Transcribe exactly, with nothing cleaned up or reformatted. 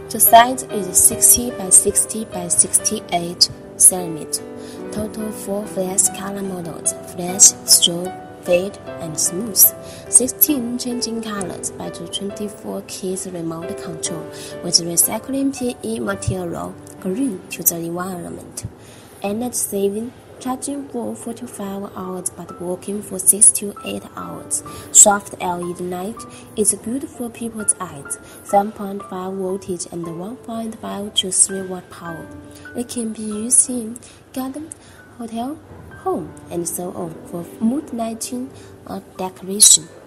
The size is sixty by sixty by sixty-eight centimeters. Total four flash color models: flash, strobe, fade, and smooth. sixteen changing colors by the twenty-four keys remote control with recycling P E material, green to the environment. Energy saving, charging for forty-five hours but working for six to eight hours. Soft L E D light is good for people's eyes. seven point five voltage and one point five to three watt power. It can be used in garden, hotel, home, and so on for mood lighting or decoration.